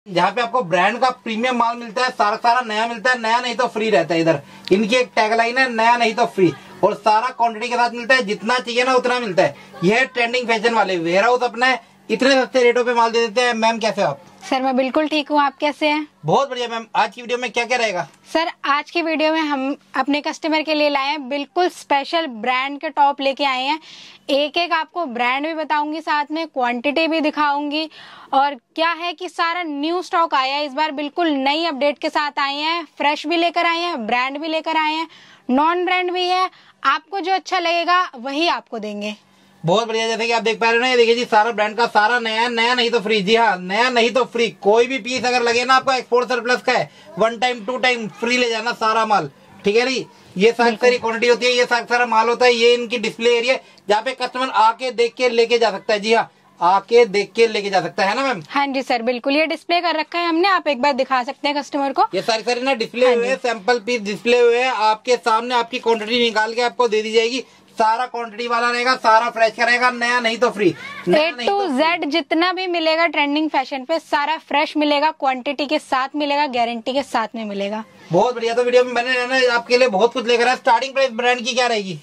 जहाँ पे आपको ब्रांड का प्रीमियम माल मिलता है, सारा सारा नया मिलता है, नया नहीं तो फ्री रहता है। इधर इनकी एक टैगलाइन है, नया नहीं तो फ्री, और सारा क्वांटिटी के साथ मिलता है, जितना चाहिए ना उतना मिलता है। यह है ट्रेंडिंग फैशन वाले वेयर हाउस अपना है, इतने सस्ते रेटों पे माल दे देते हैं। मैम कैसे हो आप? सर मैं बिल्कुल ठीक हूँ, आप कैसे हैं? बहुत बढ़िया मैम। आज की वीडियो में क्या क्या रहेगा? सर आज की वीडियो में हम अपने कस्टमर के लिए लाए हैं बिल्कुल स्पेशल ब्रांड के टॉप लेके आए हैं। एक एक आपको ब्रांड भी बताऊंगी, साथ में क्वांटिटी भी दिखाऊंगी। और क्या है कि सारा न्यू स्टॉक आया है इस बार, बिल्कुल नई अपडेट के साथ आए हैं। फ्रेश भी लेकर आए हैं, ब्रांड भी लेकर आए हैं, नॉन ब्रांड भी है। आपको जो अच्छा लगेगा वही आपको देंगे। बहुत बढ़िया। जैसे कि आप देख पा रहे हो ना, ये देखिए जी, सारा ब्रांड का सारा नया है, नया नहीं तो फ्री। जी हाँ, नया नहीं तो फ्री। कोई भी पीस अगर लगे ना आपको, एक्सपोर्ट सरप्लस का है, 1 टाइम 2 टाइम फ्री ले जाना सारा माल, ठीक है नहीं। ये सारी क्वांटिटी होती है, ये सारा माल होता है। ये इनकी डिस्प्ले एरिया जहाँ पे कस्टमर आके देख के लेके जा सकता है। जी हाँ, आके देख के लेके जा सकता है ना मैम? हाँ जी सर, बिल्कुल। ये डिस्प्ले कर रखा है हमने, आप एक बार दिखा सकते हैं कस्टमर को। ये सारी ना डिस्प्ले हुए, सैंपल पीस डिस्प्ले हुए हैं आपके सामने। आपकी क्वांटिटी निकाल के आपको दे दी जाएगी। सारा क्वांटिटी वाला रहेगा, सारा फ्रेश का रहेगा, नया नहीं तो फ्री। A to Z जितना भी मिलेगा ट्रेंडिंग फैशन पे, सारा फ्रेश मिलेगा, क्वांटिटी के साथ मिलेगा, गारंटी के साथ में मिलेगा। बहुत बढ़िया। तो वीडियो में बने रहना, आपके लिए बहुत कुछ लेकर आया। स्टार्टिंग प्राइस ब्रांड की क्या रहेगी?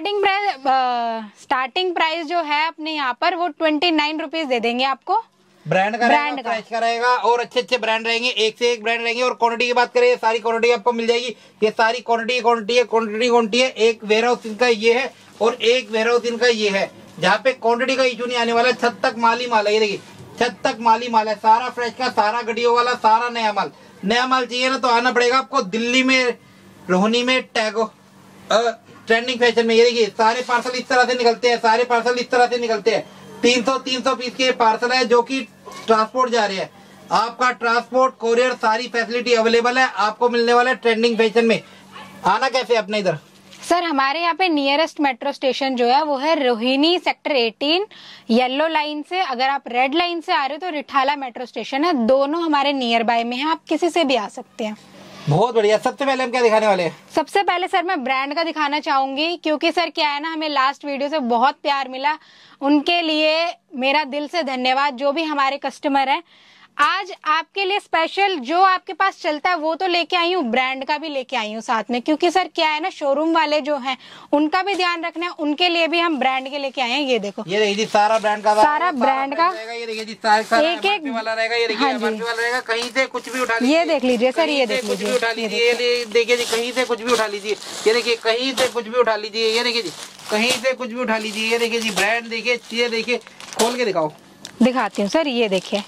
स्टार्टिंग प्राइस जो है अपने यहाँ पर वो 29 रुपीज दे देंगे आपको। ब्रांड का फ्रेश का रहेगा, और अच्छे अच्छे ब्रांड रहेंगे, एक से एक ब्रांड रहेंगे। और क्वांटिटी की बात करें, सारी क्वांटिटी आपको मिल जाएगी। ये सारी क्वांटिटी है। एक वेयर हाउस इनका ये है और एक वेयर हाउस इनका ये है, जहाँ पे क्वांटिटी का इशू नहीं आने वाला। छत तक माल ही माल है। ये देखिए, छत तक माल ही माल है, सारा फ्रेश का, सारा गड्डियों वाला, सारा नया माल। नया माल चाहिए ना तो आना पड़ेगा आपको दिल्ली में, रोहिणी में, टैगो ट्रेंडिंग फैशन में। ये देखिए, सारे पार्सल इस तरह से निकलते हैं, सारे पार्सल इस तरह से निकलते हैं। 300 पीस के पार्सल है जो कि ट्रांसपोर्ट जा रहे हैं। आपका ट्रांसपोर्ट, कोरियर, सारी फैसिलिटी अवेलेबल है। आपको मिलने वाला है ट्रेंडिंग फैशन में। आना कैसे अपने इधर? सर हमारे यहाँ पे नियरेस्ट मेट्रो स्टेशन जो है वो है रोहिणी सेक्टर 18 येलो लाइन से। अगर आप रेड लाइन से आ रहे हो तो रिठाला मेट्रो स्टेशन है। दोनों हमारे नियर बाय में है, आप किसी से भी आ सकते हैं। बहुत बढ़िया। सबसे पहले हम क्या दिखाने वाले हैं? सबसे पहले सर मैं ब्रांड का दिखाना चाहूंगी, क्योंकि सर क्या है ना, हमें लास्ट वीडियो से बहुत प्यार मिला। उनके लिए मेरा दिल से धन्यवाद, जो भी हमारे कस्टमर हैं। आज आपके लिए स्पेशल जो आपके पास चलता है वो तो लेके आई हूँ, ब्रांड का भी लेके आई हूँ साथ में। क्योंकि सर क्या है ना, शोरूम वाले जो हैं उनका भी ध्यान रखना है, उनके लिए भी हम ब्रांड के लेके आए हैं। ये देखो, ये देखिए जी, सारा ब्रांड का, सारा ब्रांड का ये देखिए जी, सारा एक एक वाला रहेगा। ये देखिए MRP वाला रहेगा, कहीं से कुछ भी उठा लीजिए। ये देख लीजिए सर, ये देख लीजिए, उठा लीजिए। ये देखिए जी, कहीं से कुछ भी उठा लीजिए। ये देखिए, कहीं से कुछ भी उठा लीजिए। ये देखिए जी, कहीं से कुछ भी उठा लीजिए। ये देखिए जी, ब्रांड देखिए, चीजें देखिए, खोल के दिखाओ। दिखाती हूँ सर, ये देखिए,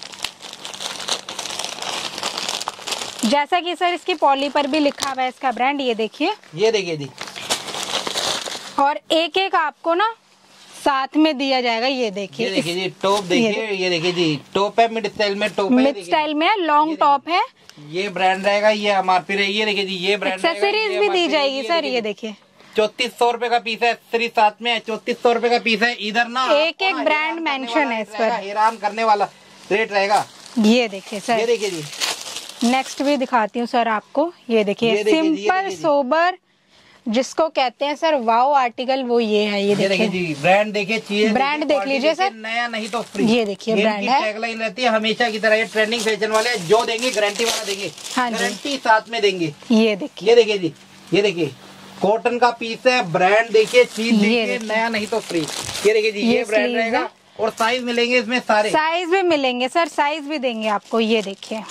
जैसा कि सर इसकी पॉली पर भी लिखा हुआ है इसका ब्रांड। ये देखिए, ये देखिए जी, और एक एक आपको ना साथ में दिया जाएगा। ये देखिए, ये देखिए जी, टॉप देखिए। ये देखिए जी, टॉप है, मिड स्टाइल में टॉप है, मिड स्टाइल में लॉन्ग टॉप है। ये ब्रांड रहेगा, ये MRP रहेगी। ये देखिए जी, ये ब्रांड एक्सेसरीज भी दी जाएगी सर। ये देखिए, 3400 रुपए का पीस है, एक्सेसरीज साथ में है। 3400 रुपए का पीस है। इधर ना एक एक ब्रांड मेंशन है इस पर, हैरान करने वाला रेट रहेगा। ये देखिए सर, ये देखिए जी, नेक्स्ट भी दिखाती हूँ सर आपको। ये देखिए, सिंपल सोबर जिसको कहते हैं सर, वाओ आर्टिकल, वो ये है। ये देखिए जी, ब्रांड देखिए, चीजें ब्रांड देख लीजिए सर, नया नहीं तो फ्री। ये देखिए ब्रांड है। टैगलाइन रहती है हमेशा की तरह, ये ट्रेंडिंग फैशन वाले जो देंगे गारंटी वाला देंगे। हाँ जी, गारंटी साथ में देंगे। ये देखिए, ये देखिए जी, ये देखिए, कॉटन का पीस है, ब्रांड देखिए, चीज देखिए, नया नहीं तो फ्री। ये देखिए जी, ये ब्रांड रहेगा, और साइज मिलेंगे इसमें, सारे साइज भी मिलेंगे सर, साइज भी देंगे आपको। ये देखिए,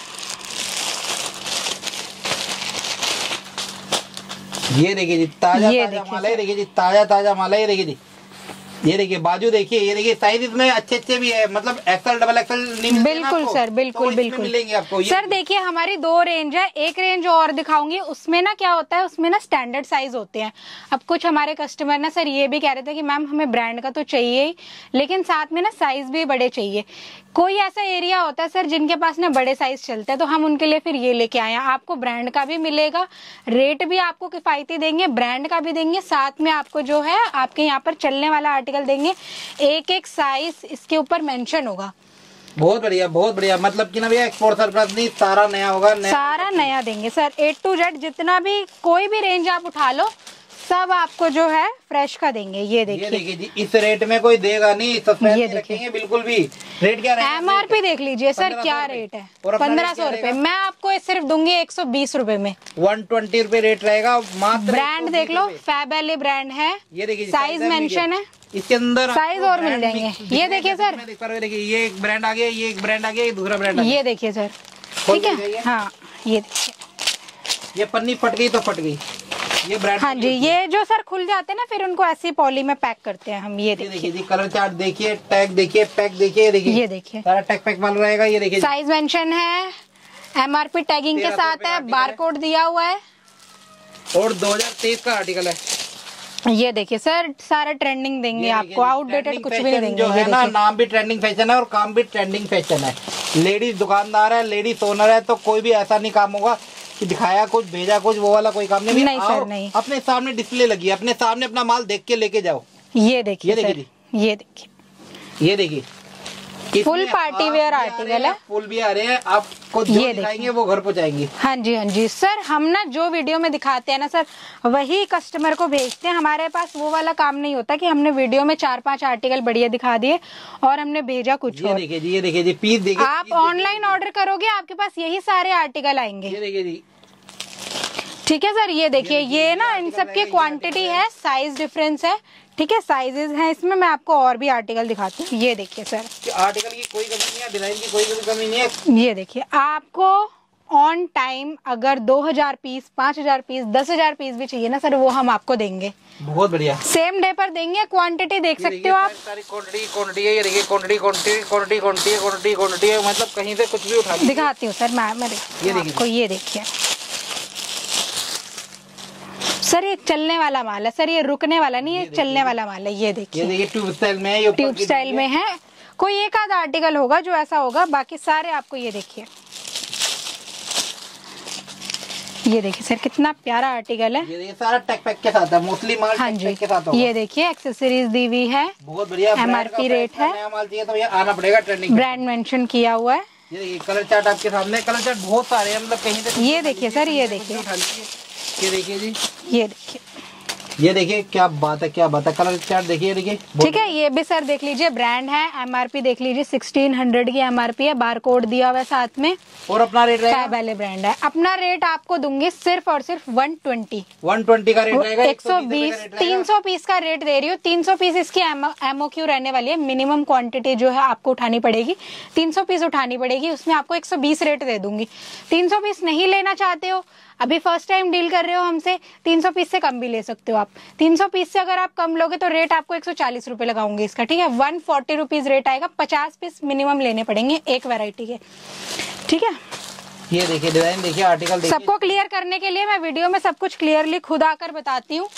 ये देखिए जी, ताजा माल है। देखिए जी, ताजा माल है। ये देखिए जी, ये देखिए बाजू देखिए। ये देखिए, साइज इसमें अच्छे भी है, मतलब XL डबल XL नहीं मिलते। बिल्कुल सर, बिल्कुल तो बिल्कुल मिलेंगे आपको। सर देखिए, हमारी 2 रेंज है। एक रेंज और दिखाऊंगी, उसमें ना क्या होता है, उसमें ना स्टैंडर्ड साइज होते हैं। अब कुछ हमारे कस्टमर ना सर ये भी कह रहे थे कि मैम हमें ब्रांड का तो चाहिए ही, लेकिन साथ में ना साइज भी बड़े चाहिए। कोई ऐसा एरिया होता है सर जिनके पास ना बड़े साइज चलते हैं, तो हम उनके लिए फिर ये लेके आए हैं। आपको ब्रांड का भी मिलेगा, रेट भी आपको किफायती देंगे, ब्रांड का भी देंगे, साथ में आपको जो है आपके यहाँ पर चलने वाला आर्टिकल देंगे। एक एक साइज इसके ऊपर मेंशन होगा। बहुत बढ़िया, बहुत बढ़िया। मतलब कि ना भैया, एक्सपोर्ट सरप्लस नहीं, सारा नया होगा। सारा नया देंगे सर। A to Z जितना भी कोई भी रेंज आप उठा लो, सब आपको जो है फ्रेश का देंगे। ये देखिए जी, इस रेट में कोई देगा नहीं, सस्पेंस नहीं रखेंगे बिल्कुल भी। रेट क्या रहेगा? MRP देख लीजिए सर क्या रेट है, 1500 रुपए। मैं आपको सिर्फ दूंगी 120 रुपए में। 120 रुपए रेट रहेगा मात्र। ब्रांड देख लो, फैबेले ब्रांड है। ये देखिए साइज मेंशन है, इसके अंदर साइज और मिल जाएंगे। ये देखिए सर, देखिए ये एक ब्रांड आ गया, ये एक ब्रांड आ गया, ये दूसरा ब्रांड। ये देखिए सर, ठीक है। हाँ ये देखिए, ये पन्नी फट गई तो फट गई, ये ब्रांड। हाँ जी, ये जो सर खुल जाते हैं ना, फिर उनको ऐसी पॉली में पैक करते हैं हम। ये देखिए जी, कलर चार्ट देखिए, टैग देखिए, पैक देखिए, ये देखिए सारा टैग पैक माल रहेगा। ये देखिए साइज मेंशन है, MRP टैगिंग के साथ है, बारकोड दिया हुआ है और 2023 का आर्टिकल है। ये देखिए सर, सारा ट्रेंडिंग देंगे आपको, आउटडेटेड कुछ भी नहीं देंगे। जो है ना, नाम भी ट्रेंडिंग फैशन है और काम भी ट्रेंडिंग फैशन है। लेडीज दुकानदार है, लेडीज ओनर है, तो कोई भी ऐसा नहीं काम होगा कि दिखाया कुछ भेजा कुछ, वो वाला कोई काम नहीं। नहीं सर नहीं, अपने सामने डिस्प्ले लगी है, अपने सामने अपना माल देख के लेके जाओ। ये देखिए, ये देखिए, ये देखिए, फुल पार्टी वेयर आर्टिकल है। फुल भी आ रहे हैं, आपको जो दिखाएंगे वो घर पहुंचाएंगे। हाँ जी, हाँ जी सर, हम ना जो वीडियो में दिखाते हैं ना सर, वही कस्टमर को भेजते हैं। हमारे पास वो वाला काम नहीं होता कि हमने वीडियो में 4-5 आर्टिकल बढ़िया दिखा दिए और हमने भेजा कुछ। ये देखिए जी, ये देखिए जी, पीस देखिए। आप ऑनलाइन ऑर्डर करोगे, आपके पास यही सारे आर्टिकल आएंगे। ये देखिए जी, ठीक है सर। ये देखिए, ये ना इन सब की क्वांटिटी है, साइज डिफरेंस है, ठीक है, साइजेस हैं इसमें। मैं आपको और भी आर्टिकल दिखाती हूँ। ये देखिए सर, आर्टिकल की कोई कमी नहीं है, डिजाइन की कोई कमी नहीं है। ये देखिए, आपको ऑन टाइम अगर 2000 पीस, 5000 पीस, 10,000 पीस भी चाहिए ना सर, वो हम आपको देंगे। बहुत बढ़िया, सेम डे पर देंगे। क्वांटिटी देख सकते हो आप, सारी क्वांटिटी है। ये देखिए, क्वांटिटी है, मतलब कहीं से कुछ भी उठा लीजिए। दिखाती हूँ सर मैं आपको। ये देखिए सर, ये चलने वाला माल है सर, ये रुकने वाला नहीं है, चलने वाला माल है। ये देखिए, ट्यूब स्टाइल में है, ट्यूब स्टाइल में है। कोई एक आध आर्टिकल होगा जो ऐसा होगा, बाकी सारे आपको। ये देखिए, ये देखिए सर, कितना प्यारा आर्टिकल है। ये देखिए, सारा टैग पैक के साथ है, मोस्टली माल हाँ टैग पैक के साथ होगा। ये देखिए, एक्सेसरीज दी हुई है, बहुत बढ़िया। MRP रेट है, नया माल चाहिए तो ये आना पड़ेगा, ट्रेंडिंग ब्रांड मेंशन किया हुआ है। ये देखिए, कलर चार्ट आपके सामने, कलर चार्ट बहुत सारे हैं, मतलब कहीं से। ये देखिए सर, ये देखिए, ये देखिए जी, ये देखिए, ये देखिए, क्या बात है, क्या बात है। कलर चार्ट देखिए, देखिए, ठीक है। ये भी सर देख लीजिए, ब्रांड है, MRP देख लीजिए, 1600 की MRP है, बार कोड दिया हुआ है साथ में। और अपना रेट रहेगा, फैबेले ब्रांड है। अपना रेट आपको दूंगी सिर्फ और सिर्फ 120 का रेट रहेगा। 120, 300 पीस का रेट दे रही हूँ। 300 पीस इसकी MOQ रहने वाली है। मिनिमम क्वांटिटी जो है आपको उठानी पड़ेगी, 300 पीस उठानी पड़ेगी, उसमें आपको 120 रेट दे दूंगी। 300 पीस नहीं लेना चाहते हो, अभी फर्स्ट टाइम डील कर रहे हो हमसे, 300 पीस से कम भी ले सकते हो आप। 300 पीस से अगर आप कम लोगे तो रेट आपको 140 रुपए लगाऊंगी इसका, ठीक है। 140 रुपीज रेट आएगा। 50 पीस मिनिमम लेने पड़ेंगे एक वैरायटी के, ठीक है। ये देखिए, डिजाइन देखिए, आर्टिकल देखिए। सबको क्लियर करने के लिए मैं वीडियो में सब कुछ क्लियरली खुद आकर बताती हूँ।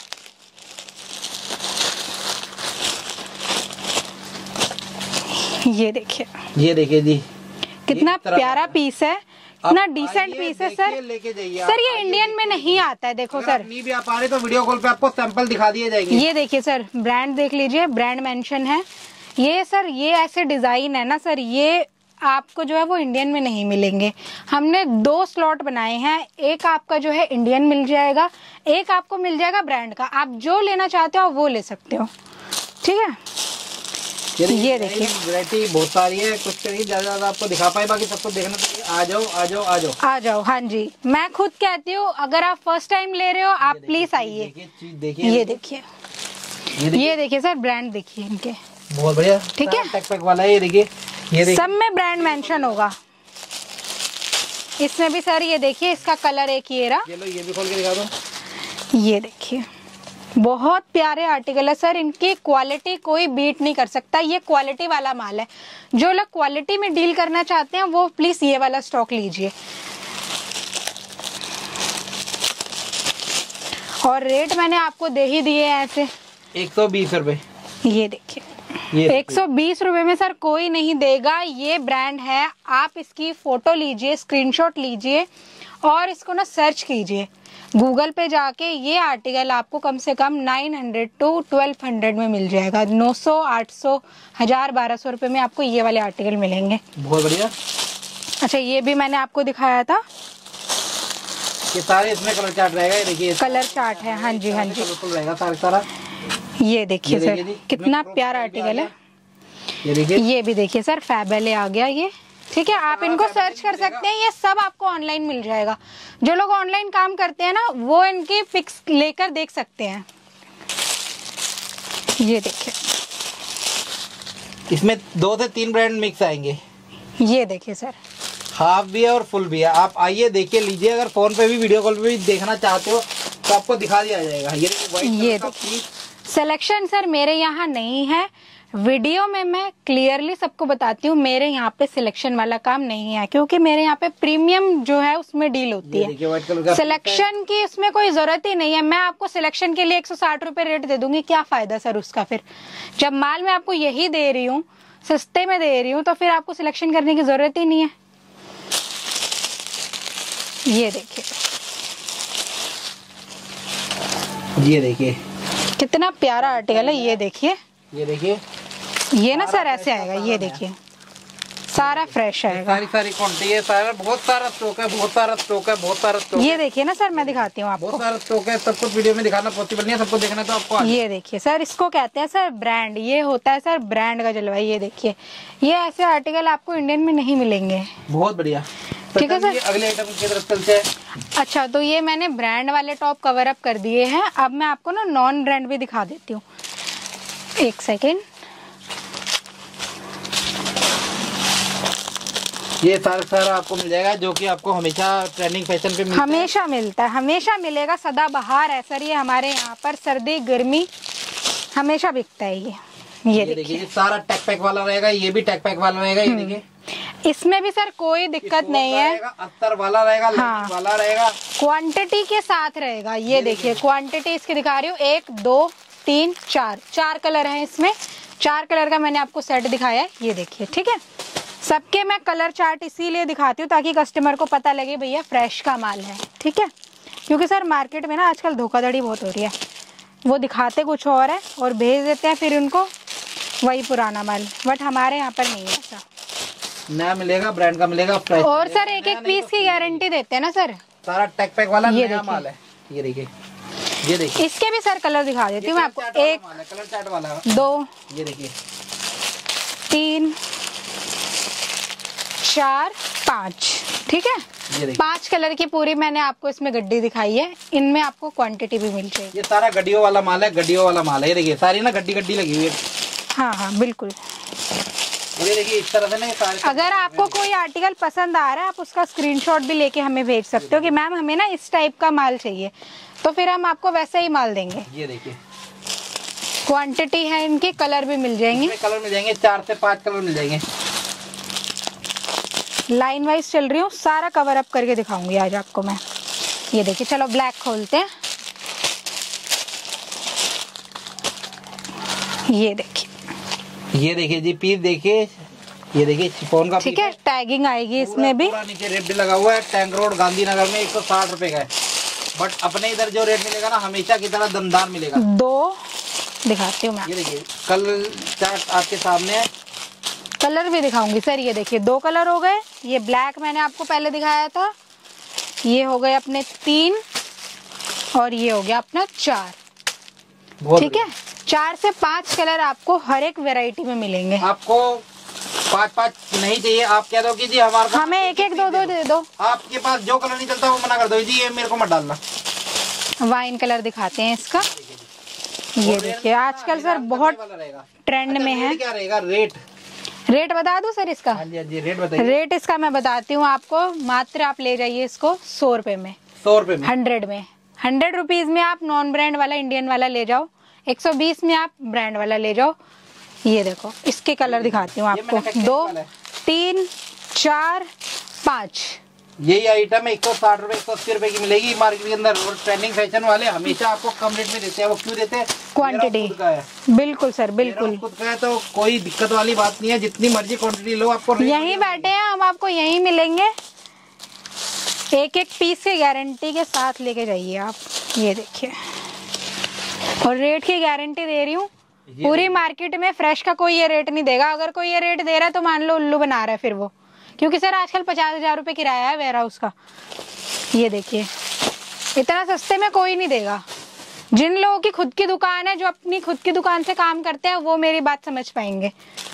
ये देखिए, ये देखिए जी, कितना प्यारा पीस है, इतना डिसेंट पीस है सर। लेके जाइए सर ये इंडियन में नहीं आता है, देखो सर। नहीं भी आप आ रहे तो वीडियो कॉल पे आपको सैंपल दिखा दिए जाएंगे। ये देखिए सर, ब्रांड देख लीजिए, ब्रांड मेंशन है। ये सर, ये ऐसे डिजाइन है ना सर, ये आपको जो है वो इंडियन में नहीं मिलेंगे। हमने 2 स्लॉट बनाए हैं, एक आपका जो है इंडियन मिल जाएगा, एक आपको मिल जाएगा ब्रांड का। आप जो लेना चाहते हो वो ले सकते हो, ठीक है। ये देखिए, वैरायटी बहुत सारी है, कुछ चाहिए ज्यादा आपको दिखा पाए, बाकी सबको देखना चाहिए। आ जाओ, आ जाओ, आ जाओ, आ जाओ। हाँ जी, मैं खुद कहती हूँ, अगर आप फर्स्ट टाइम ले रहे हो आप प्लीज आइए। ये देखिए, ये देखिए सर, ब्रांड देखिए इनके, बहुत बढ़िया, ठीक है। टैग पैक वाला है। ये देखिए, ये देखिए, सब में ब्रांड मेंशन होगा। इसमें भी सर ये देखिए, इसका कलर एक ये रहा। ये लो, ये भी खोल के दिखा दो। ये देखिए, बहुत प्यारे आर्टिकल है सर, इनकी क्वालिटी कोई बीट नहीं कर सकता। ये क्वालिटी वाला माल है। जो लोग क्वालिटी में डील करना चाहते हैं वो प्लीज ये वाला स्टॉक लीजिए। और रेट मैंने आपको दे ही दिए हैं ऐसे, 120 रुपए। ये देखिए, 120 रुपए में सर कोई नहीं देगा। ये ब्रांड है, आप इसकी फोटो लीजिए, स्क्रीनशॉट लीजिए और इसको ना सर्च कीजिए गूगल पे जाके। ये आर्टिकल आपको कम से कम 900 to 1200 में मिल जाएगा। 900, 800, 1000, 1200 रुपए में आपको ये वाले आर्टिकल मिलेंगे। बहुत बढ़िया। अच्छा, ये भी मैंने आपको दिखाया था, ये सारे इसमें कलर चार्ट रहेगा, ये देखिए कलर चार्ट है। हाँ जी, हाँ जी, कलरफुल रहेगा सारा। ये देखिए सर कितना प्यारा आर्टिकल है। ये देखिए, ये भी देखिए सर फैबले आ गया ये। ठीक है, आप इनको सर्च कर सकते हैं, ये सब आपको ऑनलाइन मिल जाएगा। जो लोग ऑनलाइन काम करते हैं ना, वो इनकी पिक्स लेकर देख सकते हैं। ये देखिए, इसमें 2 से 3 ब्रांड मिक्स आएंगे। ये देखिए सर, हाफ भी है और फुल भी है। आप आइए देखिए लीजिए, अगर फोन पे भी वीडियो कॉल पे भी देखना चाहते हो तो आपको दिखा दिया जाएगा। ये देखिए सिलेक्शन सर मेरे यहाँ नहीं है, वीडियो में मैं क्लियरली सबको बताती हूँ, मेरे यहाँ पे सिलेक्शन वाला काम नहीं है, क्योंकि मेरे यहाँ पे प्रीमियम जो है उसमें डील होती है। सिलेक्शन की उसमें कोई जरूरत ही नहीं है। मैं आपको सिलेक्शन के लिए 160 रुपए रेट दे दूंगी, क्या फायदा सर उसका? फिर जब माल मैं आपको यही दे रही हूँ, सस्ते में दे रही हूँ, तो फिर आपको सिलेक्शन करने की जरूरत ही नहीं है। ये देखिए, ये देखिए कितना प्यारा आर्टिकल है। ये देखिए, ये देखिए, ये ना सर ऐसे आएगा। ये देखिए सारा फ्रेश आएगा। सारी क्वांटिटी है, सारा बहुत सारा स्टॉक है, बहुत सारा स्टॉक है, बहुत सारा स्टॉक। ये देखिए ना सर, मैं दिखाती हूँ आपको, बहुत सारा स्टॉक है। सब कुछ वीडियो में दिखाना पॉसिबल नहीं है, सबको देखना तो आपको। ये देखिए सर, इसको कहते हैं सर ब्रांड। ये होता है सर ब्रांड का जलवा। ये देखिए, ये ऐसे आर्टिकल आपको इंडियन में नहीं मिलेंगे। बहुत बढ़िया। ठीक है सर, अगले आइटम की तरफ चलते हैं। अच्छा, तो ये मैंने ब्रांड वाले टॉप कवर अप कर दिए हैं। अब मैं आपको ना नॉन ब्रांड भी दिखा देती हूँ, एक सेकेंड। ये सारा आपको मिल जाएगा, जो कि आपको हमेशा ट्रेंडिंग फैशन पे हमेशा मिलता है, हमेशा मिलेगा, सदाबहार है सर। ये हमारे यहाँ पर सर्दी गर्मी हमेशा बिकता है। ये देखिए, सारा टैग पैक वाला रहेगा, ये भी टैग पैक वाला रहेगा। ये देखिए, इसमें भी सर कोई दिक्कत नहीं है। अस्तर वाला रहेगा, हाँ, वाला रहेगा, क्वांटिटी के साथ रहेगा। ये देखिए क्वांटिटी इसकी दिखा रही हूँ, 1 2 3 4 कलर हैं इसमें। 4 कलर का मैंने आपको सेट दिखाया है। ये देखिए, ठीक है। सबके मैं कलर चार्ट इसीलिए दिखाती हूँ ताकि कस्टमर को पता लगे भैया फ्रेश का माल है। ठीक है, क्योंकि सर मार्केट में ना आजकल धोखाधड़ी बहुत हो रही है। वो दिखाते कुछ और है और भेज देते हैं फिर उनको वही पुराना माल। बट हमारे यहाँ पर नहीं है ऐसा। नया मिलेगा, ब्रांड का मिलेगा, फ्रेश। और सर एक पीस की गारंटी देते हैं ना सर। सारा टैग पैक वाला नया माल है। ये देखिए, ये देखिए, इसके भी सर कलर दिखा देती हूँ मैं आपको। 1 कलर चार्ट वाला, 2, ये देखिए, 3 4 5। ठीक है, 5 कलर की पूरी मैंने आपको इसमें गड्डी दिखाई है। इनमें आपको क्वांटिटी भी मिल जाएगी। ये सारा गड्डियों वाला माल है, गड्डियों वाला माल है। ये देखिए, सारी ना गड्डी लगी हुई है। हाँ हाँ बिल्कुल। ये देखिए, इस तरह से ना सारे। अगर आपको कोई आर्टिकल पसंद आ रहा है, आप उसका स्क्रीनशॉट भी लेके हमें भेज सकते हो कि मैम हमें ना इस टाइप का माल चाहिए, तो फिर हम आपको वैसे ही माल देंगे। ये देखिए, क्वांटिटी है इनके, कलर भी मिल जाएंगे। कलर मिल जाएंगे, 4 से 5 कलर मिल जाएंगे। लाइन वाइज चल रही हूँ, सारा कवर अप करके दिखाऊंगी आज आपको मैं। ये देखिए, चलो ब्लैक खोलते हैं। ये देखिए जी, पीस देखिए, ये देखिए शिफॉन का। ठीक है, टैगिंग आएगी इसमें भी। नीचे रेट भी लगा हुआ है। टैंक रोड गांधीनगर में 160 रुपए का है। बट अपने इधर जो रेट मिलेगा ना, हमेशा की तरह दमदार मिलेगा। 2 दिखाती हूँ मैं। ये देखिए, कलर चार्ट आपके सामने है। कलर भी दिखाऊंगी सर। ये देखिए, 2 कलर हो गए। ये ब्लैक मैंने आपको पहले दिखाया था। ये हो गए अपने 3 और ये हो गया अपना 4। ठीक है, 4 से 5 कलर आपको हर एक वैरायटी में मिलेंगे। आपको 5 नहीं चाहिए, आप कह दो कि जी हमारे हमें 1 2 दे दो। आपके पास जो कलर नहीं चलता वो मना कर दो जी, ये मेरे को मत डालना। वाइन कलर दिखाते हैं इसका। ये देखिए, आजकल सर बहुत ट्रेंड में है। क्या रहेगा रेट बता दूं सर इसका? हाँ जी, रेट बताइए। रेट इसका मैं बताती हूँ आपको। मात्र आप ले जाइए इसको 100 रुपए में। 100 रुपए में, 100 में, 100 रुपीज में आप नॉन ब्रांड वाला इंडियन वाला ले जाओ। 120 में आप ब्रांड वाला ले जाओ। ये देखो, इसके कलर दिखाती हूँ आपको। 2 3 4 5। यही आइटम 160 रुपए 180 रुपए की मिलेगी मार्केट के अंदर। और ट्रेंडिंग फैशन वाले हमेशा आपको कम रेट में देते हैं। वो क्यों देते हैं? क्वांटिटी। बिल्कुल सर, बिल्कुल खुद का है, तो कोई दिक्कत वाली बात नहीं है। जितनी मर्जी क्वांटिटी लो, आपको यहीं बैठे हैं हम, आपको यहीं मिलेंगे। 1 पीस की गारंटी के साथ लेके जाइए आप। ये देखिए, और रेट की गारंटी दे रही हूँ। पूरी मार्केट में फ्रेश का कोई ये रेट नहीं देगा। अगर कोई ये रेट दे रहा है तो मान लो उल्लू बना रहा है फिर वो, क्योंकि सर आजकल 50,000 रुपए किराया है वेयर हाउस का। ये देखिए, इतना सस्ते में कोई नहीं देगा। जिन लोगों की खुद की दुकान है, जो अपनी खुद की दुकान से काम करते हैं, वो मेरी बात समझ पाएंगे।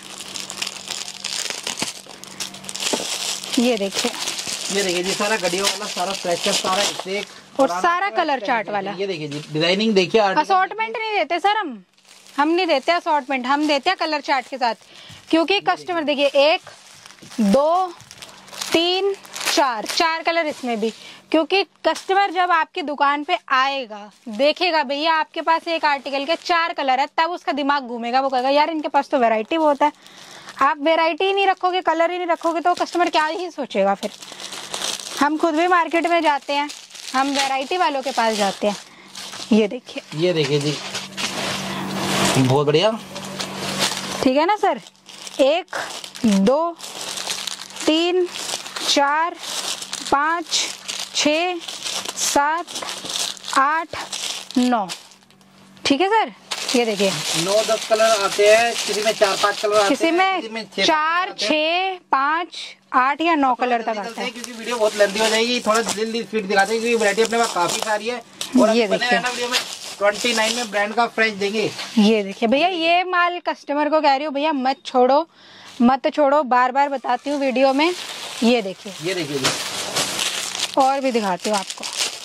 ये देखिए जी, सारा गड्डियों वाला, सारा फ्रेशर, सारा एक और सारा कलर चार्ट वाला। ये देखिए जी, डिजाइनिंग देखिए। असॉर्टमेंट नहीं देते सर, हम नहीं देते असॉर्टमेंट, हम देते हैं कलर चार्ट के साथ। क्योंकि कस्टमर देखिए 1 2 3 4 कलर इसमें भी, क्योंकि कस्टमर जब आपकी दुकान पे आएगा, देखेगा भैया आपके पास एक आर्टिकल के 4 कलर है, तब उसका दिमाग घूमेगा, वो कहेगा यार इनके पास तो वैरायटी बहुत है। आप वैरायटी ही नहीं रखोगे, कलर ही नहीं रखोगे, तो कस्टमर क्या ही सोचेगा फिर। हम खुद भी मार्केट में जाते हैं, हम वैरायटी वालों के पास जाते हैं। ये देखिए जी, बहुत बढ़िया। ठीक है ना सर। 1 2 3 4 5 6 7 8 9। ठीक है सर। ये देखिए 9-10 कलर आते हैं, किसी में 4-5 कलर आते हैं, किसी में 4 6 5 8 या 9 कलर तक आते हैं। क्योंकि वीडियो बहुत लेंथी हो जाएगी, थोड़ा जल्दी स्पीड दिखाते हैं, क्योंकि वैरायटी अपने पास काफी सारी है। और ये देखिए वीडियो में 29 में ब्रांड का फ्रेश देंगे। ये देखिए भैया, ये माल कस्टमर को कह रही हूँ भैया मत छोड़ो, बार बार बताती हूँ वीडियो में। ये देखिए जी, और भी दिखाती हूँ आपको।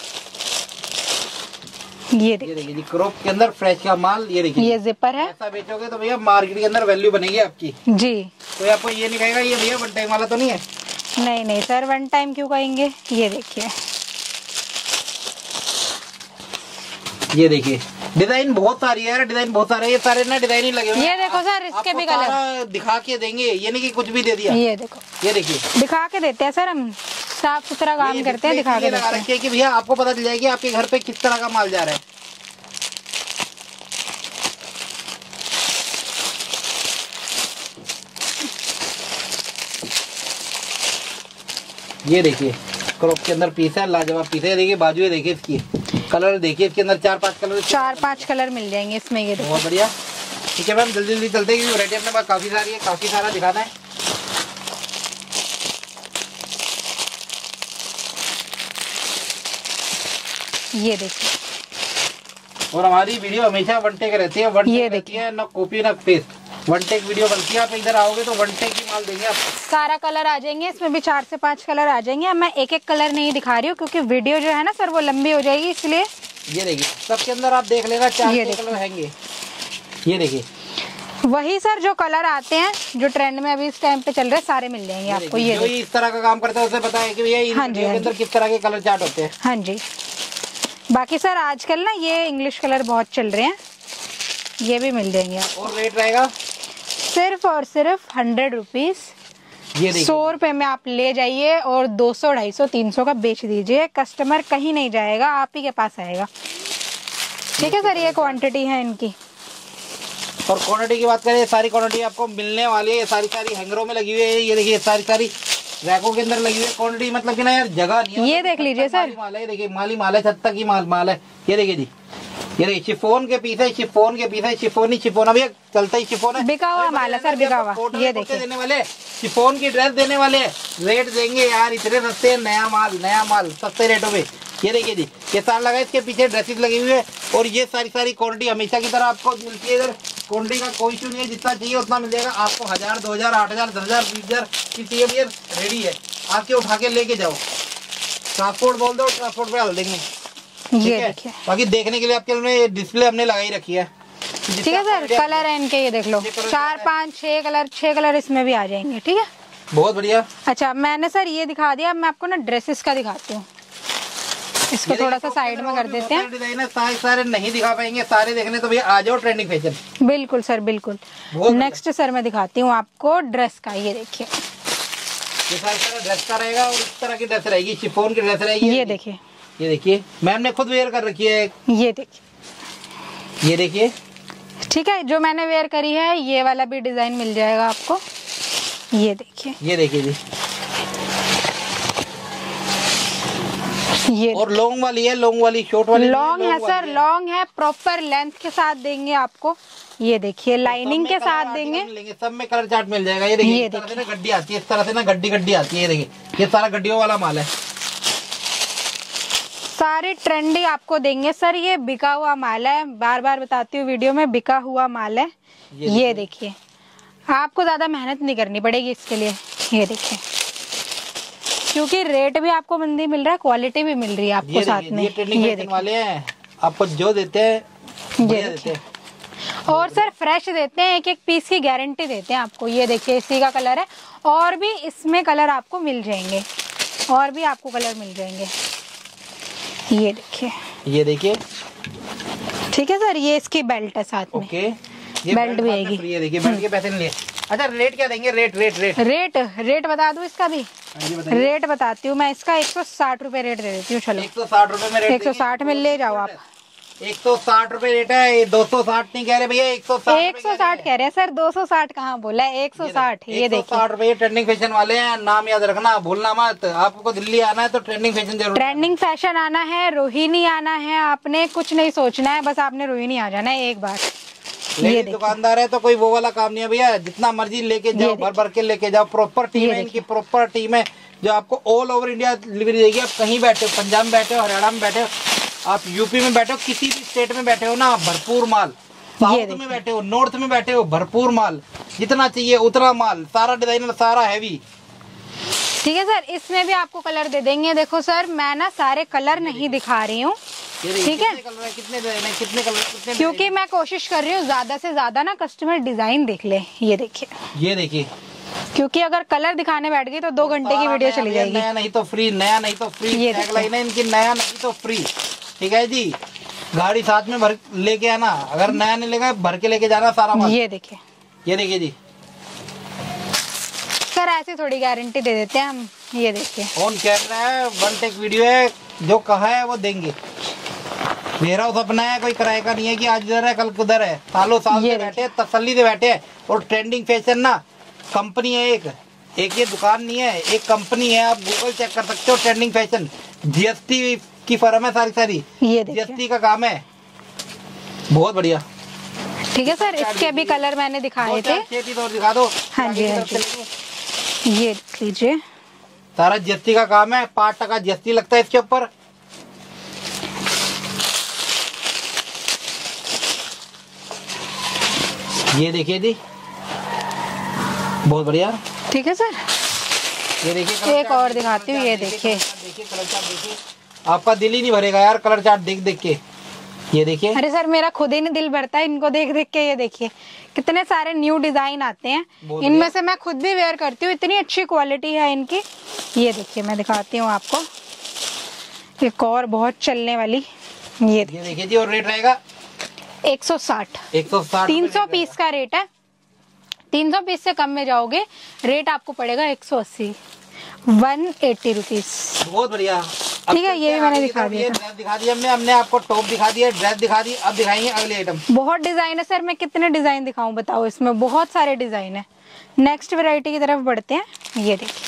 ये देखिए जी, क्रॉप के अंदर फ्रेश का माल। ये देखिए, ये जिपर है। ऐसा बेचोगे तो भैया मार्केट के अंदर वैल्यू बनेगी आपकी जी। तो आपको ये नहीं कहेगा ये भैया वन टाइम वाला तो नहीं है। नहीं सर, वन टाइम क्यों कहेंगे। ये देखिए डिजाइन बहुत सारी है, डिजाइन बहुत सारे, ये सारे ना डिजाइन ही लगे हुए। ये देखो सर, इसके भी कलर दिखा के देंगे, ये नहीं कि कुछ भी दे दिया। ये देखो, ये देखिए दिखा के देते हैं सर, हम साफ सुथरा काम करते हैं, दिखा के लगा रखे हैं कि भैया आपको पता चल जाएगी आपके घर पे किस तरह का माल जा रहा है। ये देखिए क्रॉप के अंदर पीस है, लाजवाब पीस है। देखिए बाजू देखिए, इसकी कलर देखिए, इसके अंदर 4-5 कलर मिल जाएंगे इसमें। ये बहुत बढ़िया। ठीक है मैम, जल्दी चलते हैं, क्योंकि वैरायटी अपने पास काफी सारी है, काफी सारा दिखाना है। ये देखिए, और हमारी वीडियो हमेशा वन टेक रहती है, वन टेक रहती है, न कॉपी न पेस्ट, वन टेक वीडियो बनती है। आप इधर आओगे तो वन टेक ही माल देंगे आपको। सारा कलर आ जाएंगे इसमें भी, 4 से 5 कलर आ जाएंगे। अब मैं एक कलर नहीं दिखा रही हूँ, क्योंकि वीडियो जो है ना सर वो लंबी हो जाएगी, इसलिए। ये देखिए सबके अंदर आप देख लेना 4 कलर रहेंगे। ये देखिए वही सर जो कलर आते हैं, जो ट्रेंड में अभी इस टाइम पे चल रहे हैं, सारे मिल जाएंगे आपको। ये जो इस तरह का काम करता है उसे पता है कि भैया इन वीडियो के अंदर किस तरह के कलर चार्ट होते हैं। हाँ जी। बाकी सर आजकल ना ये इंग्लिश कलर बहुत चल रहे हैं, ये भी मिल जाएंगे आपको। और रेट रहेगा सिर्फ और सिर्फ 100 रुपीज। 100 रुपए में आप ले जाइए और 200, 250, 300 का बेच दीजिए। कस्टमर कहीं नहीं जाएगा, आप ही के पास आएगा। ठीक है सर, ये क्वांटिटी है इनकी। और क्वांटिटी की बात करें, सारी क्वांटिटी आपको मिलने वाली है। ये सारी हैंगरों में लगी हुई है। ये देखिए सारी रैकों के अंदर लगी हुई है। क्वांटिटी मतलब कि ना यार जगह नहीं है। ये देख लीजिए सर, माल है, देखिए माली माल है, छत तक ही माल है। ये देखिए जी, ये देखिए शिफोन के पीस है, शिफोन ही शिफोन। अभी चलता ही शिफोन है, बिका हुआ माल है सर, बिका हुआ। ये देखिए देने वाले शिफोन की ड्रेस देने वाले, रेट देंगे यार इतने सस्ते, नया माल सस्ते रेटों में। ये देखिए जी, ये साल लगा, इसके पीछे ड्रेसेस लगी हुई है। और ये सारी क्वांटिटी हमेशा की तरह आपको मिलती है। इधर क्वांटिटी का कोई इशू नहीं है, जितना चाहिए उतना मिल जाएगा आपको। 1000, 2000, 8000, 10000, 20000 की चाहिए भैया, रेडी है। आके उठा के लेके जाओ, ट्रांसपोर्ट बोल दो, ट्रांसपोर्ट पे डाल देंगे। ये देखिए, बाकी देखने के लिए आपके लिए डिस्प्ले हमने लगाई रखी है। ठीक है सर, कलर है इनके, ये देख लो 4, 5, 6 कलर इसमें भी आ जाएंगे। ठीक है, बहुत बढ़िया। अच्छा मैंने सर ये दिखा दिया, अब मैं आपको ना ड्रेसेस का दिखाती हूँ। इसको थोड़ा सा साइड में कर देते हैं। डिजाइन है, सारे नहीं दिखा पाएंगे, सारे देखने तो भैया आ जाओ ट्रेंडिंग फैशन। बिल्कुल सर, बिल्कुल। नेक्स्ट सर मैं दिखाती हूँ आपको ड्रेस का। ये देखिए, ये सारा ड्रेस का रहेगा और इस तरह की ड्रेस रहेगी, शिफॉन की ड्रेस रहेगी। ये देखिए मैम ने खुद वेयर कर रखी है। ये देखिए, ठीक है, जो मैंने वेयर करी है ये वाला भी डिजाइन मिल जाएगा आपको। ये देखिए जी, ये और लॉन्ग वाली है, लॉन्ग वाली, शॉर्ट वाली लॉन्ग है सर, लॉन्ग है, प्रॉपर लेंथ के साथ देंगे आपको। ये देखिए लाइनिंग के साथ देंगे, सब में कलर चार्ट मिल जाएगा। ये देखिए, इस तरह से ना गड्डी आती है, इस तरह से ना गड्डी आती है। ये देखिए, ये सारा गड्डियों वाला माल है। सारे ट्रेंडी आपको देंगे सर। ये बिका हुआ माल है, बार बार बताती हूँ वीडियो में, बिका हुआ माल है। ये देखिए, आपको ज्यादा मेहनत नहीं करनी पड़ेगी इसके लिए। ये देखिए, क्योंकि रेट भी आपको मंदी मिल रहा है, क्वालिटी भी मिल रही है आपको साथ में। ये देखने वाले हैं, आपको जो देते हैं ये देते हैं। और सर फ्रेश देते हैं, एक एक पीस की गारंटी देते हैं आपको। ये देखिए, इसी का कलर है, और भी इसमें कलर आपको मिल जाएंगे, और भी आपको कलर मिल जाएंगे। ये देखिए, ये देखिए, ठीक है सर। ये इसकी बेल्ट है साथ में। ओके, बेल्ट भी आएगी। ये देखिए, बेल्ट के पैसे नहीं लिए। अच्छा, रेट क्या देंगे? रेट बता दूं इसका भी? रेट बताती हूँ मैं इसका। 160 रुपए रेट दे देती हूँ। चलो, 160 रुपए में रेट। 160 में ले जाओ आप। 160 रुपए रेट है। ये 260 नहीं कह रहे भैया, 160 कह रहे हैं सर। 260 कहाँ बोला है? 160। ये देखिए, 160 रुपए। ट्रेंडिंग फैशन वाले हैं, नाम याद रखना, भूलना मत। आपको दिल्ली आना है तो ट्रेंडिंग फैशन जरूर, ट्रेंडिंग फैशन आना है, रोहिणी आना है। आपने कुछ नहीं सोचना है, बस आपने रोहिणी आ जाना है एक बार। ये दुकानदार है तो कोई वो वाला काम नहीं है भैया, जितना मर्जी लेके जाओ, भर भर के लेके जाओ। प्रॉपर टीम है इनकी, प्रॉपर टीम है जो आपको ऑल ओवर इंडिया डिलीवरी देगी। आप कहीं बैठे हो, पंजाब में बैठे हो, हरियाणा में बैठे हो, आप यूपी में बैठे हो, किसी भी स्टेट में बैठे हो ना, भरपूर माल। साउथ में बैठे हो, नॉर्थ में बैठे हो, भरपूर माल, जितना चाहिए उतना माल, सारा डिजाइनर, सारा हैवी। ठीक है सर, इसमें भी आपको कलर दे देंगे। देखो सर, मैं ना सारे कलर नहीं दिखा रही हूँ, ठीक है? कितने कलर, क्योंकि मैं कोशिश कर रही हूँ ज्यादा से ज्यादा ना कस्टमर डिजाइन देख ले। ये देखिए, ये देखिए, क्योंकि अगर कलर दिखाने बैठ गई तो 2 घंटे की वीडियो चली जाएगी। नया नहीं तो फ्री, नया नहीं तो फ्री। टैगलाइन है इनकी, नया नहीं तो फ्री। ठीक है जी, गाड़ी साथ में भर लेके आना, अगर नया नहीं लेगा भर के लेके जाना सारा माल। ये देखिए, ये देखिए जी सर, ऐसी थोड़ी गारंटी दे देते हैं हम। ये देखिए, ऑन कैमरा है, वन टेक वीडियो है, जो कहा है वो देंगे। मेरा सपना है, कोई किराए का नहीं है कि आज इधर है कल उधर है। सालों साल से बैठे, तसल्ली से बैठे हैं। और ट्रेंडिंग फैशन ना कंपनी है, एक ये दुकान नहीं है, एक कंपनी है। आप गूगल चेक कर सकते हो, ट्रेंडिंग फैशन। जीएसटी की फर्म है सारी। ये जीएसटी का काम है, बहुत बढ़िया। ठीक है सर, इसके भी कलर मैंने दिखाए थे। और दिखा दो। हाँ जी, हाँ जी, ये देख लीजिए, सारा जीएसटी का काम है। 5% जीएसटी लगता है इसके ऊपर। ये देखिए जी, बहुत बढ़िया। ठीक है सर, ये देखिए, एक और दिखाती हूँ। ये देखिए, कलर चार्ट देखिए, आपका दिल ही नहीं भरेगा यार कलर चार्ट देख देख के। ये देखिए, अरे सर, मेरा खुद ही नहीं दिल भरता है इनको देख देख के। ये देखिए, कितने सारे न्यू डिजाइन आते हैं, इनमें से मैं खुद भी वेयर करती हूँ। इतनी अच्छी क्वालिटी है इनकी। ये देखिए, मैं दिखाती हूँ आपको एक और बहुत चलने वाली। ये देखिए जी, और रेट रहेगा 160। 300 पीस का रेट है। 300 पीस से कम में जाओगे, रेट आपको पड़ेगा 180, 180 रुपीज। बहुत बढ़िया। ठीक है, ये भी मैंने दिखा दिया। ड्रेस दिखा दी हमने आपको, टॉप दिखा दिया, ड्रेस दिखा दी। अब दिखाएंगे अगले आइटम। बहुत डिजाइन है सर, मैं कितने डिजाइन दिखाऊं बताओ? इसमें बहुत सारे डिजाइन है। नेक्स्ट वैरायटी की तरफ बढ़ते हैं। ये देखिए,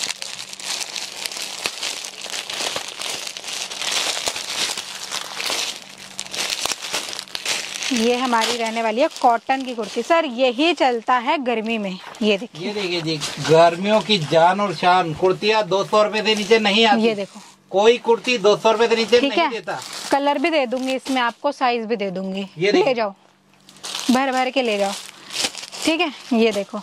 ये हमारी रहने वाली है कॉटन की कुर्ती। सर, यही चलता है गर्मी में। ये देखिए, ये देखिए जी, गर्मियों की जान और शान। कुर्तियाँ 200 रुपए से नीचे नहीं आती। ये देखो, कोई कुर्ती 200 रुपए से नीचे नहीं देता। कलर भी दे दूंगी इसमें आपको, साइज भी दे दूंगी। ये ले जाओ, भर भर के ले जाओ। ठीक है, ये देखो,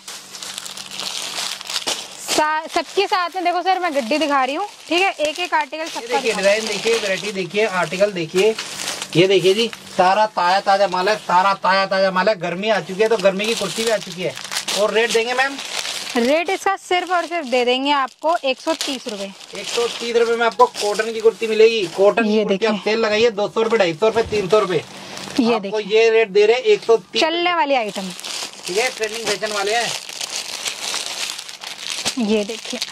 सबके साथ में देखो सर, मैं गड्डी दिखा रही हूँ। ठीक है, एक एक आर्टिकल सबका देखिए, डिजाइन देखिए, वैरायटी देखिए, आर्टिकल देखिए। ये देखिए जी, सारा ताजा ताजा माल है, सारा ताजा ताजा माल है। गर्मी आ चुकी है तो गर्मी की कुर्ती भी आ चुकी है। और रेट देंगे मैम? रेट इसका सिर्फ और सिर्फ दे देंगे आपको 130 रुपए। 130 रुपए में आपको कॉटन की कुर्ती मिलेगी। कॉटन की कुर्ती आप सेल लगाइए, 200 रुपए, 250 रुपए, 300 रुपए। ये देखो, ये रेट दे रहे 130। चलने वाली आइटम, ठीक है, ट्रेंडिंग फैशन वाले हैं। ये देखिए,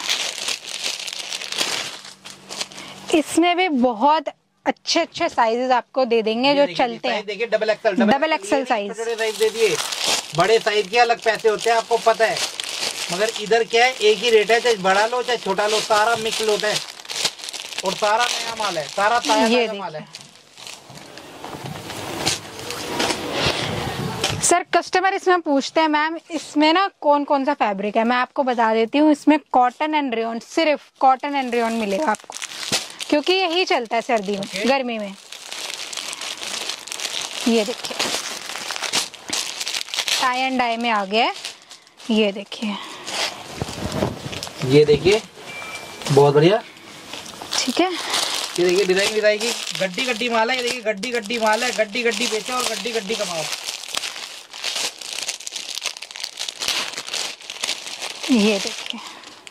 इसमें भी बहुत अच्छे अच्छे साइजेस आपको दे देंगे जो चलते हैं। देखिए, डबल एक्सल साइज दे दिए। बड़े साइज के अलग पैसे होते हैं, आपको पता है। मगर इधर क्या है, एक ही रेट है, चाहे बड़ा लो चाहे छोटा लो, सारा मिक्स होता है। और सारा नया माल है, सारा ताजा माल है। सर, कस्टमर इसमें पूछते हैं मैम इसमें ना कौन कौन सा फैब्रिक है। मैं आपको बता देती हूँ, इसमें कॉटन एंड रेयॉन, सिर्फ कॉटन एंड रेयॉन मिलेगा आपको। क्योंकि यही चलता है सर्दी में, गर्मी में। ये देखिए टाई एंड डाई में आ गया है। ये देखिए, ये देखिए बहुत बढ़िया। ठीक है, ये देखिए डिजाइन विदाई की गड्डी गड्डी माल है। ये देखिए गड्डी गड्डी माल है, गड्डी गड्डी बेचो और गड्डी गड्डी कमाओ। ये देखिए,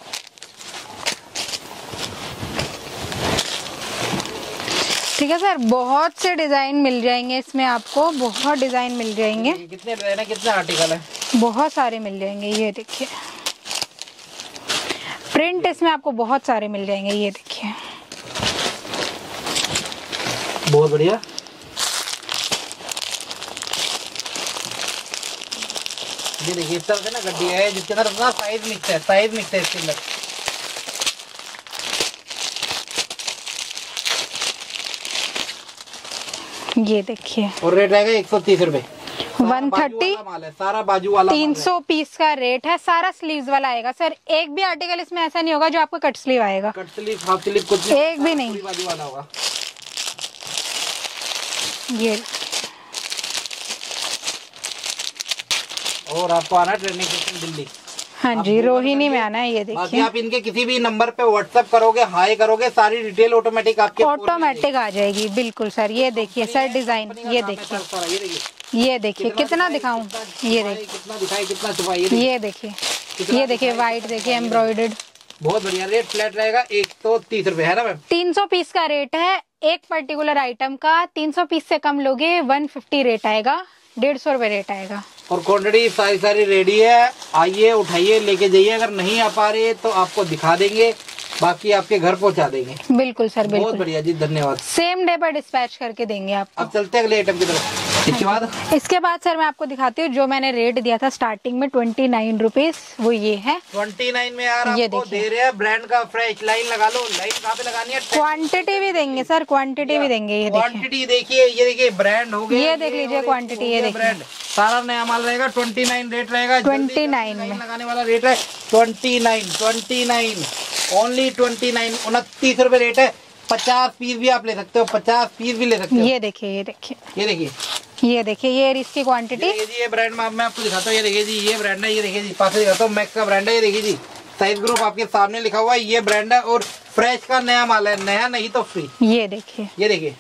ठीक है सर, बहुत से डिजाइन मिल जाएंगे इसमें आपको, बहुत डिजाइन मिल जाएंगे। कितने डिजाइन है, कितने आर्टिकल है? बहुत सारे मिल जाएंगे। ये देखिए प्रिंट इसमें आपको बहुत सारे मिल जाएंगे। ये देखिए बहुत बढ़िया। ये देखिए इस तरह से ना गड्डी है जिसके अंदर अपना साइज मिक्स है, साइज मिक्स है इसके अंदर। ये देखिए, और रेट रहेगा 130 रुपए। 130 माल है, सारा बाजू वाला 300 पीस का रेट है। सारा स्लीव्स वाला आएगा सर। एक भी आर्टिकल इसमें ऐसा नहीं होगा जो आपको कट स्लीव आएगा। कट स्लीव, हाफ स्लीव कुछ एक भी नहीं, पूरी बाजू वाला होगा। ये और आपको आना है ट्रेनिंग सेक्शन दिल्ली। हाँ जी, रोहिणी में आना है। ये बाकी देखिए आप इनके किसी भी नंबर पे व्हाट्सएप करोगे, हाई करोगे, सारी डिटेल ऑटोमेटिक आपके ऑटोमेटिक आ जाएगी। बिल्कुल सर। ये देखिए सर डिजाइन, ये देखिए, ये देखिए कितना दिखाऊं। ये देखिए कितना दिखाए, कितना छुपाए। ये देखिए, ये देखिए वाइट देखिए एम्ब्रॉयडर्ड। बहुत बढ़िया। रेट फ्लैट रहेगा 130 रुपए, है ना मैम? 300 पीस का रेट है एक पर्टिकुलर आइटम का। 300 पीस से कम लोगे 150 रेट आएगा, 150 रुपए रेट आएगा। और क्वांटिटी सारी रेडी है। आइए, उठाइए, लेके जाइए। अगर नहीं आ पा रहे तो आपको दिखा देंगे, बाकी आपके घर पहुंचा देंगे। बिल्कुल सर, बिल्कुल। बहुत बढ़िया जी, धन्यवाद। सेम डे पर डिस्पैच करके देंगे आपको। अब चलते हैं अगले आइटम की तरफ। इसके बाद सर मैं आपको दिखाती हूँ जो मैंने रेट दिया था स्टार्टिंग में 29 रुपीज, वो ये है 29 में। यार आपको दे रहे हैं ब्रांड का फ्रेश। लाइन लगा लो। लाइन कहाँ पे लगानी है? क्वांटिटी भी देंगे सर, क्वांटिटी भी देंगे। ये क्वांटिटी देखिए, ये देखिए ब्रांड हो गया। ये देख लीजिए क्वांटिटी, ये देखिए ब्रांड सारा नया माल रहेगा। 29 रेट रहेगा। 29 में लगाने वाला रेट है 29 ओनली 29, 29 रुपए रेट है। 50 पीस भी आप ले सकते हो, 50 पीस भी ले सकते हो। ये देखिए, ये देखिए, ये देखिए, ये देखिए, ये इसकी क्वांटिटी। ये ब्रांड मैं आपको दिखाता हूँ। ये देखिए जी, ये ब्रांड है। ये देखिए जी, पास से दिखाता हूँ। मैक्स का ब्रांड है। ये देखिए जी, साइज ग्रुप आपके सामने लिखा हुआ है। ये ब्रांड है और फ्रेश का नया माल है। नया नहीं तो फ्री। ये देखिए, ये देखिए,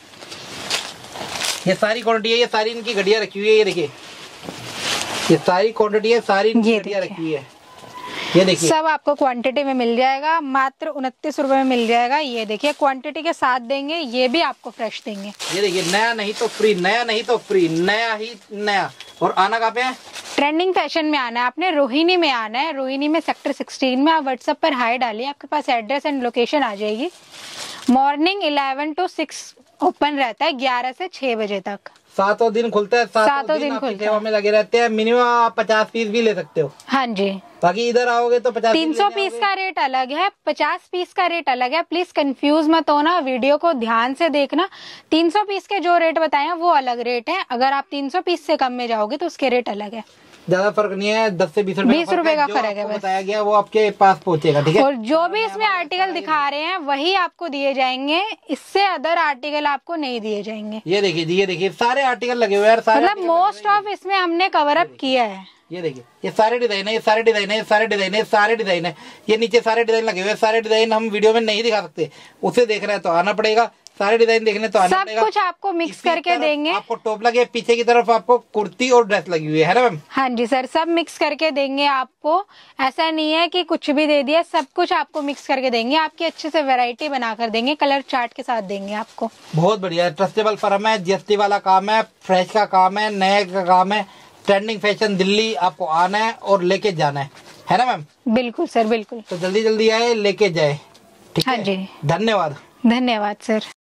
ये सारी क्वांटिटी है। ये सारी इनकी घड़िया रखी हुई है। ये देखिए, ये सारी क्वांटिटी है, सारी इनकी घड़िया रखी हुई है। ये देखिए, सब आपको क्वांटिटी में मिल जाएगा। मात्र 29 रुपए में मिल जाएगा। ये देखिए क्वांटिटी के साथ देंगे, ये भी आपको फ्रेश देंगे। ये देखिए, नया नहीं तो फ्री, नया नहीं तो फ्री, नया ही नया। और आना कहाँ पे है? ट्रेंडिंग फैशन में आना है आपने, रोहिणी में आना है। रोहिणी में सेक्टर 16 में। आप व्हाट्सएप पर हाई डालिए, आपके पास एड्रेस एंड लोकेशन आ जाएगी। मॉर्निंग 11 to 6 ओपन रहता है, 11 से 6 बजे तक। 7 दिन खुलता है। 7 दिन खुलता सेवा में लगे रहते हैं। मिनिमम आप 50 पीस भी ले सकते हो। हाँ जी। बाकी इधर आओगे तो 50 300 पीस का रेट अलग है, 50 पीस का रेट अलग है। प्लीज कंफ्यूज मत होना, वीडियो को ध्यान से देखना। 300 पीस के जो रेट बताए हैं वो अलग रेट है। अगर आप 300 पीस से कम में जाओगे तो उसके रेट अलग है। ज्यादा फर्क नहीं है, 10 से 20 रुपए का फर्क है। बताया गया वो आपके पास पहुंचेगा। ठीक है। और जो भी इसमें आर्टिकल दिखा रहे हैं वही आपको दिए जाएंगे, इससे अदर आर्टिकल आपको नहीं दिए जाएंगे। ये देखिए जी, ये देखिए सारे आर्टिकल लगे हुए हैं। मतलब मोस्ट ऑफ इसमें हमने कवर अप किया है। ये देखिए, ये सारे डिजाइन है, ये सारे डिजाइन है, ये सारे डिजाइन है, सारे डिजाइन है। ये नीचे सारे डिजाइन लगे हुए हैं। सारे डिजाइन हम वीडियो में नहीं दिखा सकते। उसे देखना है तो आना पड़ेगा। सारे डिजाइन देखने तो आना पड़ेगा। सब कुछ आपको मिक्स करके देंगे। आपको टॉप लगे, पीछे की तरफ आपको कुर्ती और ड्रेस लगी हुई है ना मैम? हाँ जी सर, सब मिक्स करके देंगे आपको। ऐसा नहीं है कि कुछ भी दे दिया, सब कुछ आपको मिक्स करके देंगे। आपकी अच्छे से वैरायटी बनाकर देंगे, कलर चार्ट के साथ देंगे आपको। बहुत बढ़िया। ट्रस्टेबल फर्म है, जीएसटी वाला काम है, फ्रेश का काम है, नए का काम है। ट्रेंडिंग फैशन दिल्ली आपको आना है और लेके जाना है ना मैम? बिल्कुल सर, बिल्कुल। तो जल्दी जल्दी आए, लेके जाए। ठीक है हाँ जी, धन्यवाद। धन्यवाद सर।